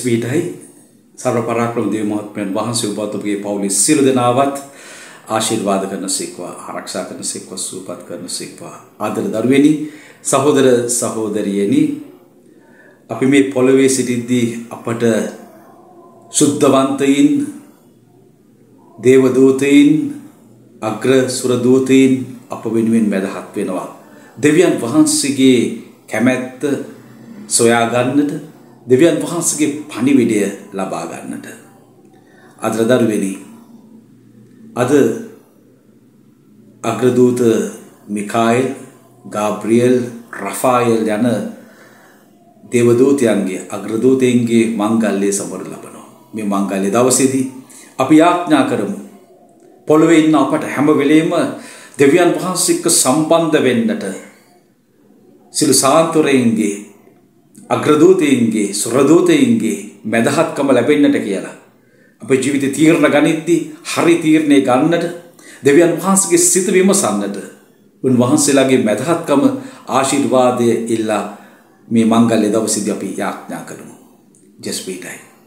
පීඨයි සර්ව පරාක්‍රම දේව මහත්මයන් වහන්සේ ඔබත් ඔබගේ පවුලේ සියලු දෙනාවත් ආශිර්වාද කරන සේක්වා ආරක්ෂා කරන සේක්වා සුවපත් කරන සේක්වා ආදර දරුවෙනි සහෝදර සහෝදරියනි අපි මේ පොළවේ සිටිද්දී අපට සුද්ධවන්තයින් දේව දූතයින් අග්‍ර සුර දූතයින් අප වෙනුවෙන් මැදහත් වෙනවා දෙවියන් වහන්සේගේ කැමැත්ත සොයා ගන්නට දෙවියන් වහන්සේගේ පණිවිඩය ලබා ගන්නට ආදර දරුවෙනි අද අග්‍රදූත මිකාኤල් ගාබ්‍රියෙල් රෆායෙල් යන දේවදූතයන්ගේ අග්‍රදූතයන්ගේ මංගල්‍ය සමර ලබනවා මේ මංගල්‍ය දවසේදී අපි යාඥා කරමු පොළවේ ඉන්න අපට හැම වෙලෙම දෙවියන් වහන්සේ එක්ක සම්බන්ධ වෙන්නට සිළු සාන්තුරයන්ගේ අග්‍රදූතයන්ගේ සුරදූතයන්ගේ මැදහත්කම ලැබෙන්නට කියලා අපේ ජීවිත තීරණ ගනිද්දී හරි තීරණේ ගන්නට දෙවියන් වහන්සේගේ සිත විමසන්නට උන්වහන්සේලාගේ මැදහත්කම ආශිර්වාදය ඉල්ලා මේ මංගල්‍ය දවසේදී අපි යාඥා කරමු ජස්පීටයි